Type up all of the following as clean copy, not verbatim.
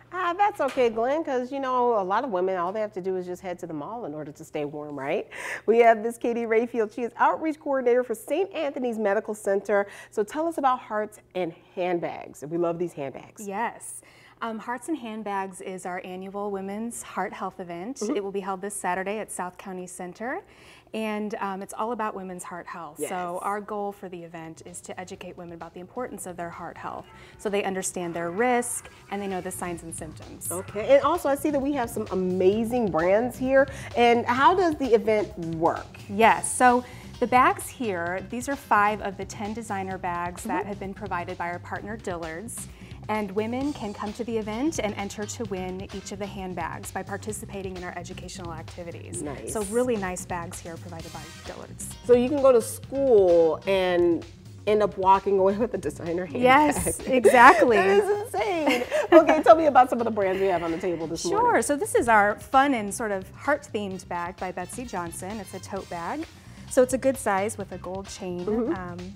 Ah, that's okay, Glenn, because you know, a lot of women, all they have to do is just head to the mall in order to stay warm, right? We have Miss Katie Rayfield. She is outreach coordinator for St. Anthony's Medical Center. So tell us about Hearts and Handbags. We love these handbags. Yes. Hearts and Handbags is our annual Women's Heart Health event. It will be held this Saturday at South County Center, and it's all about women's heart health. Yes. So our goal for the event is to educate women about the importance of their heart health, so they understand their risk and they know the signs and symptoms. Okay, and also I see that we have some amazing brands here. And how does the event work? Yes, so the bags here, these are 5 of the 10 designer bags that have been provided by our partner Dillard's. And women can come to the event and enter to win each of the handbags by participating in our educational activities. Nice. So really nice bags here provided by Dillard's. So you can go to school and end up walking away with a designer handbag. Yes, exactly. That is insane. Okay, tell me about some of the brands we have on the table this morning. Sure, so this is our fun and sort of heart-themed bag by Betsy Johnson. It's a tote bag. So it's a good size with a gold chain.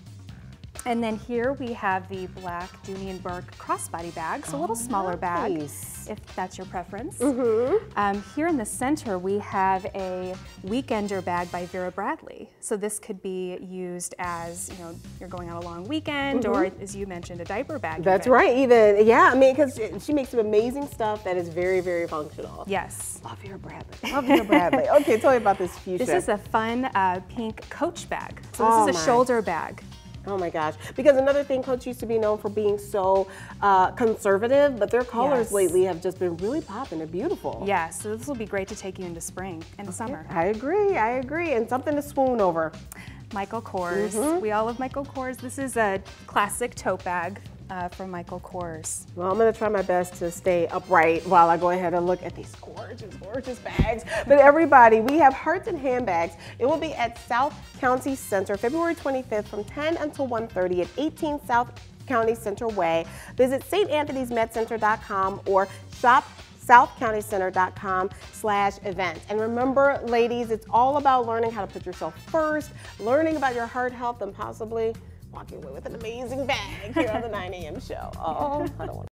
And then here we have the black Dooney and Burke crossbody bag, so a little smaller bag, if that's your preference. Here in the center we have a weekender bag by Vera Bradley. So this could be used as, you know, you're going on a long weekend, or as you mentioned, a diaper bag. That's even. right, even, yeah, I mean, because she makes some amazing stuff that is very, very functional. Yes. Love Vera Bradley, love Vera Bradley. Okay, tell me about this fuchsia. This is a fun pink Coach bag. So Oh this is a my. shoulder bag. Oh my gosh, because another thing, Coach used to be known for being so conservative, but their colors Yes. lately have just been really popping. They're beautiful. Yes, so this will be great to take you into spring and summer. I agree, and something to swoon over. Michael Kors. We all love Michael Kors. This is a classic tote bag from Michael Kors. Well, I'm gonna try my best to stay upright while I go ahead and look at these gorgeous, gorgeous bags. But everybody, we have Hearts and Handbags. It will be at South County Center, February 25th from 10 until 1:30 at 18 South County Center Way. Visit StAnthony'sMedCenter.com or shop southcountycenter.com/event. And remember, ladies, it's all about learning how to put yourself first, learning about your heart health, and possibly walking away with an amazing bag here on the 9 a.m. show. Oh, I don't want